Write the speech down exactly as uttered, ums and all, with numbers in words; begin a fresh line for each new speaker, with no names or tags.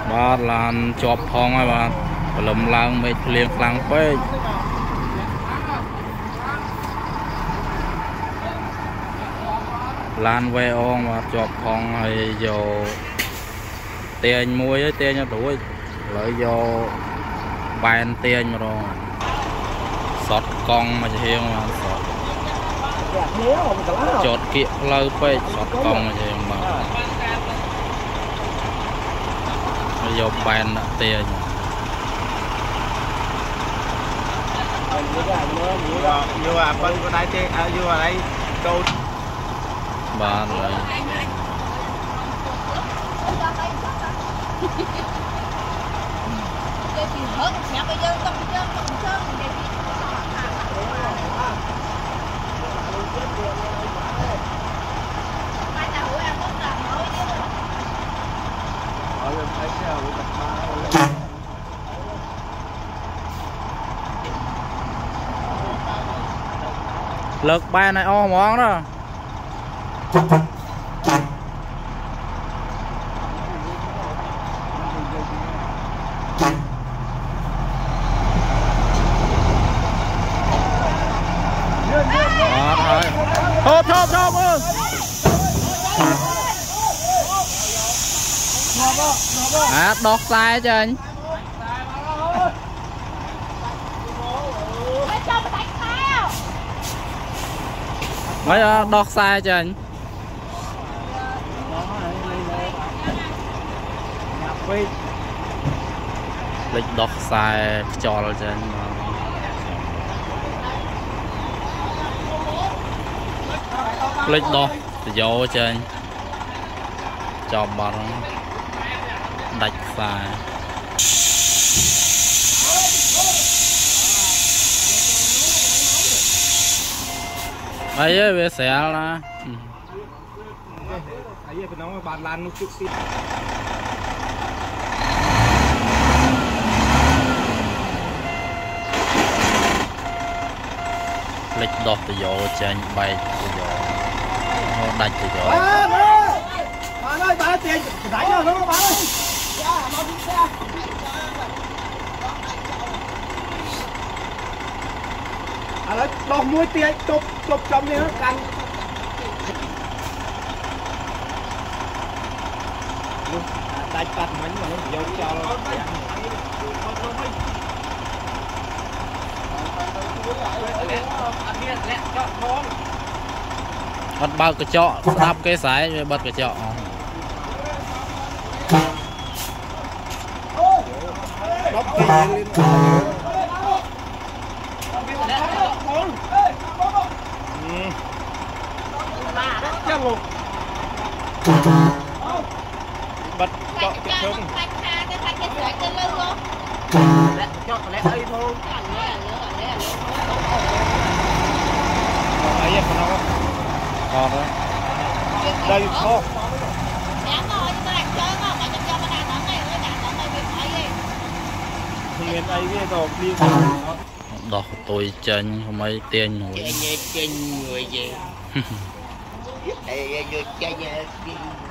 ba làn chọp phong ai bạn lầm lang mấy liền lang phê lan ve on và chọp phong hay vô tiền mua với tiền cho tuổi lợi vô bàn tiền rồi sọt con mà hiền mà sọt chọt kia lâu phê sọt con mà hiền mà vô bàn tiền
vô à phân của đây tiền à vô ở đây câu
ba rồi lực bay này o món đó thốt thốt thốt ơi à đọt sai cho anh mấy đọt sai cho anh lịch đọt sai cho là cho anh lịch đọt vô cho anh cho bằng đạch sai ấy về xe là ấy phải nói bàn lan nó chút xíu lịch đọt từ vô cho anh bay từ vô nó đạch từ vô
bạn ơi bạn tiền đánh rồi đúng không bạn ơi à đấy đọc muối tiền chụp chụp trong đi nó căng đánh bắt mình mà nó vô cho
bắt bao cái chọ đáp cái sái bắt cái chọ
đọc cái lên bật chọn cái chung chọn lẽ ấy thôi ấy em còn đâu
còn đó
đây không nguyên ấy cái đồ đi
đọt tôi chân không mấy tiền nổi
trên người gì. Ê, vô chơi